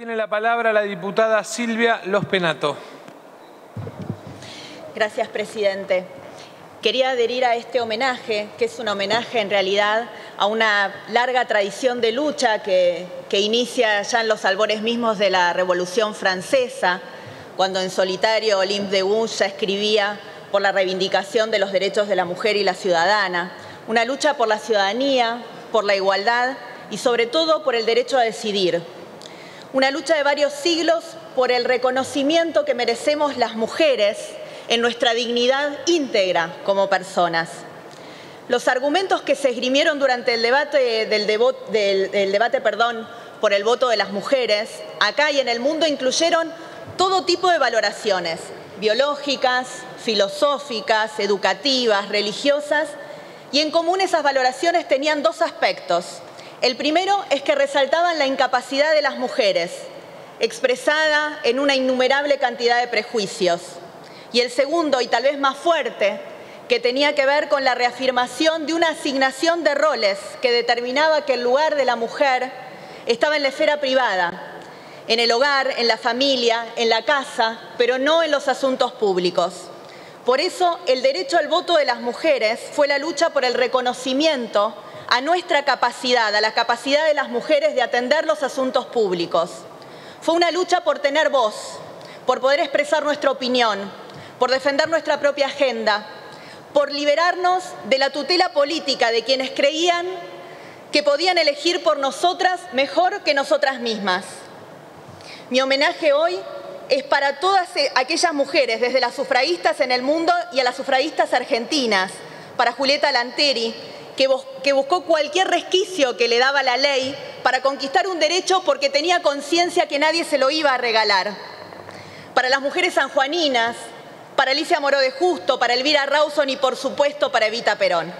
Tiene la palabra la diputada Silvia Los Penato. Gracias, presidente. Quería adherir a este homenaje, que es un homenaje en realidad a una larga tradición de lucha que inicia ya en los albores mismos de la Revolución Francesa, cuando en solitario Olympe de Gouges ya escribía por la reivindicación de los derechos de la mujer y la ciudadana, una lucha por la ciudadanía, por la igualdad y sobre todo por el derecho a decidir. Una lucha de varios siglos por el reconocimiento que merecemos las mujeres en nuestra dignidad íntegra como personas. Los argumentos que se esgrimieron durante el debate por el voto de las mujeres, acá y en el mundo, incluyeron todo tipo de valoraciones, biológicas, filosóficas, educativas, religiosas, y en común esas valoraciones tenían dos aspectos. El primero es que resaltaban la incapacidad de las mujeres, expresada en una innumerable cantidad de prejuicios. Y el segundo, y tal vez más fuerte, que tenía que ver con la reafirmación de una asignación de roles que determinaba que el lugar de la mujer estaba en la esfera privada, en el hogar, en la familia, en la casa, pero no en los asuntos públicos. Por eso, el derecho al voto de las mujeres fue la lucha por el reconocimiento a nuestra capacidad, a la capacidad de las mujeres de atender los asuntos públicos. Fue una lucha por tener voz, por poder expresar nuestra opinión, por defender nuestra propia agenda, por liberarnos de la tutela política de quienes creían que podían elegir por nosotras mejor que nosotras mismas. Mi homenaje hoy es para todas aquellas mujeres, desde las sufragistas en el mundo y a las sufragistas argentinas, para Julieta Lanteri, que buscó cualquier resquicio que le daba la ley para conquistar un derecho porque tenía conciencia que nadie se lo iba a regalar. Para las mujeres sanjuaninas, para Alicia Moró de Justo, para Elvira Rawson y, por supuesto, para Evita Perón.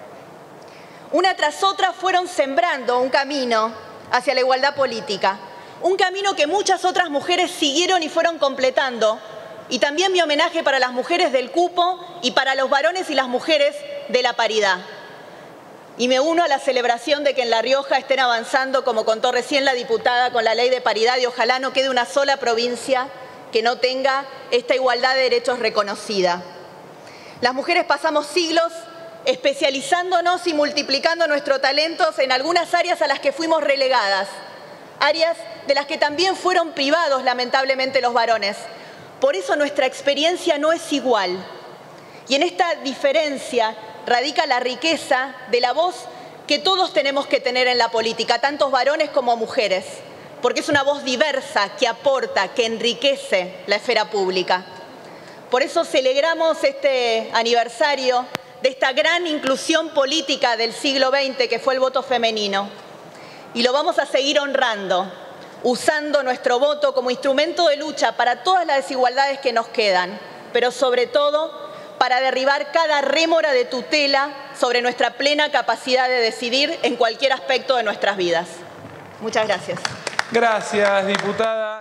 Una tras otra fueron sembrando un camino hacia la igualdad política, un camino que muchas otras mujeres siguieron y fueron completando, y también mi homenaje para las mujeres del cupo y para los varones y las mujeres de la paridad. Y me uno a la celebración de que en La Rioja estén avanzando, como contó recién la diputada, con la ley de paridad, y ojalá no quede una sola provincia que no tenga esta igualdad de derechos reconocida. Las mujeres pasamos siglos especializándonos y multiplicando nuestros talentos en algunas áreas a las que fuimos relegadas, áreas de las que también fueron privados lamentablemente los varones. Por eso nuestra experiencia no es igual. Y en esta diferencia radica la riqueza de la voz que todos tenemos que tener en la política, tantos varones como mujeres, porque es una voz diversa que aporta, que enriquece la esfera pública. Por eso celebramos este aniversario de esta gran inclusión política del siglo XX, que fue el voto femenino. Y lo vamos a seguir honrando, usando nuestro voto como instrumento de lucha para todas las desigualdades que nos quedan, pero sobre todo para derribar cada rémora de tutela sobre nuestra plena capacidad de decidir en cualquier aspecto de nuestras vidas. Muchas gracias. Gracias, diputada.